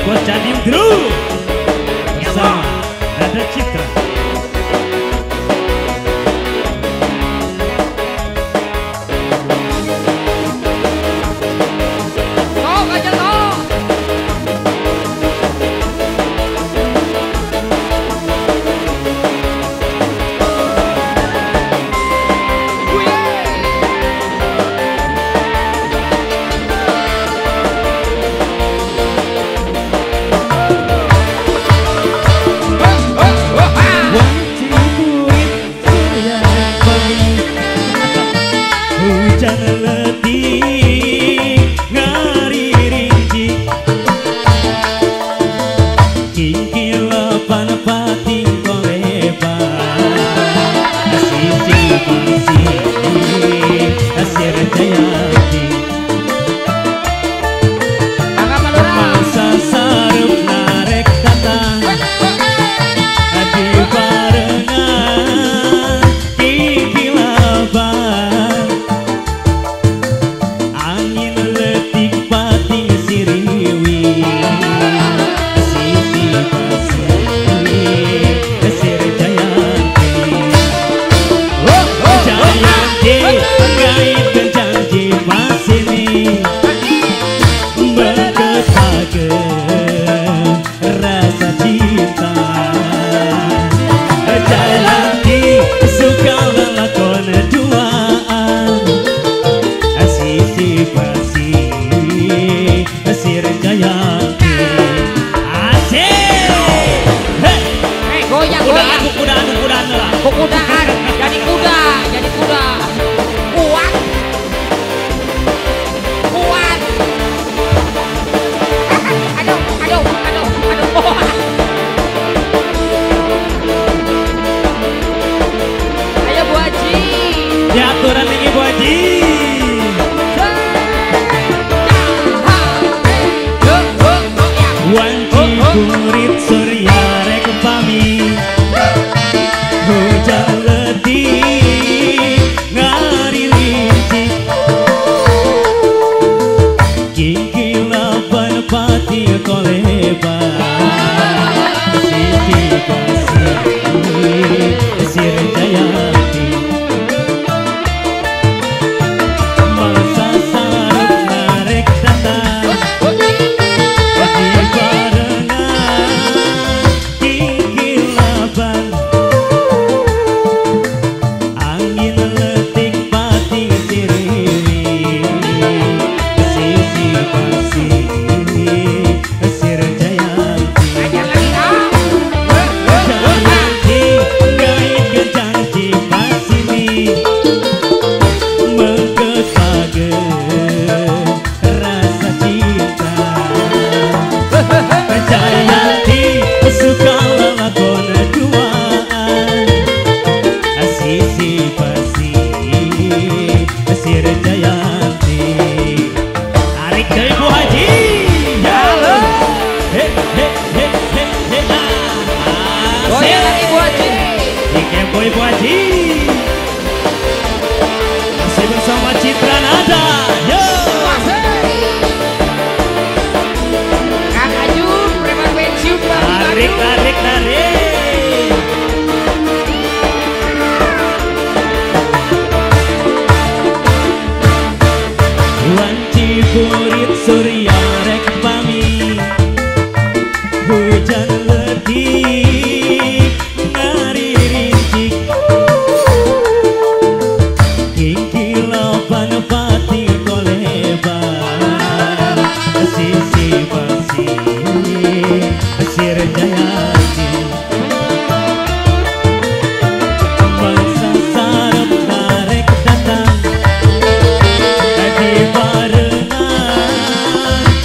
Buat Cadium Group bersama Nada Citra. Hujan letih ngari rinci, kingkilapan pating kolebar, sisi pasi asir jayati, masa sarep narek datang di barengan kingkilapan. Rasa cinta jalani suka lakon duaan sisi pasi asir jayanti asik goyang kudaan lah kudaan jadi kuda kuat aduh ayo Bu Haji diaturan ini Bu Haji. Wanci kurit surya rek pami, hujan letih ngari rinci, kingkilapan pati kolebar, sisi pasi asir jayati, masa sarep narek datang di barengan kingkilapan, angin letik pating sirili, sisi pasi asir jayanti, jayanti gait kencang cipas ini menggesagen rasa cinta. Jayanti suka lakon duaan sisi pasi asir jayanti. Tarik dari Bu Haji halo goyang lagi Bu Haji Boy Bu Haji masih bersama Citra Nada. Yo Kang Ajun preman pensiun tarik wanci kurit surya rek pami, hujan letih ngari rinci, kingkilapan pati kolebar, sisi pasi asir jayanti, masa sarep narek datang di barengan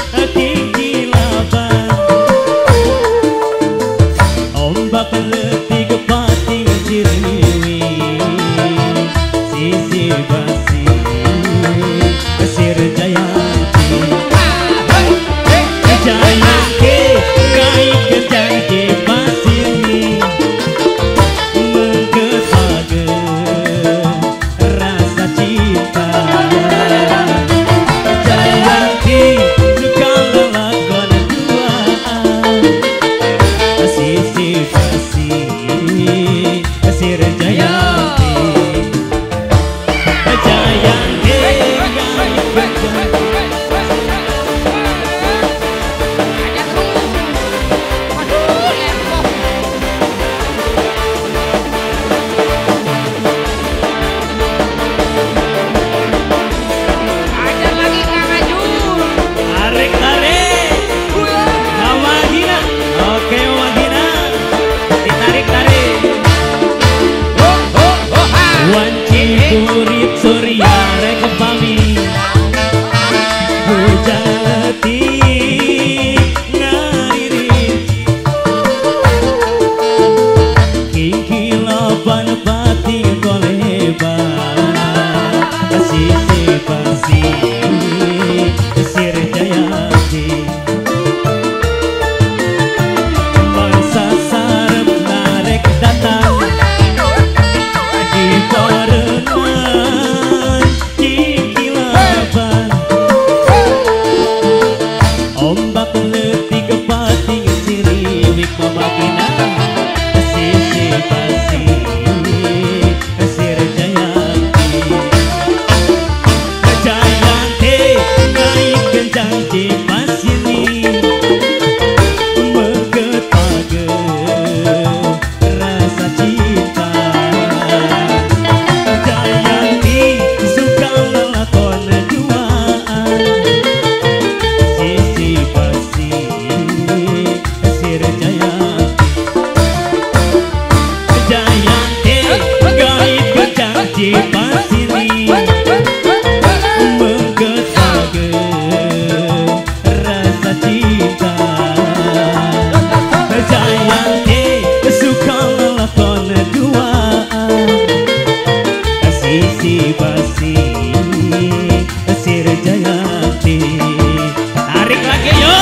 Jayanti. Tarik lagi yo.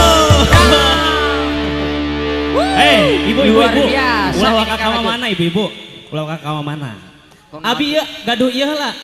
Ibu-ibu, Luar biasa ulah nih kakak Kang Ajun. mana ibu-ibu? Ulah kakak mana? Abi ya gaduh ieu lah.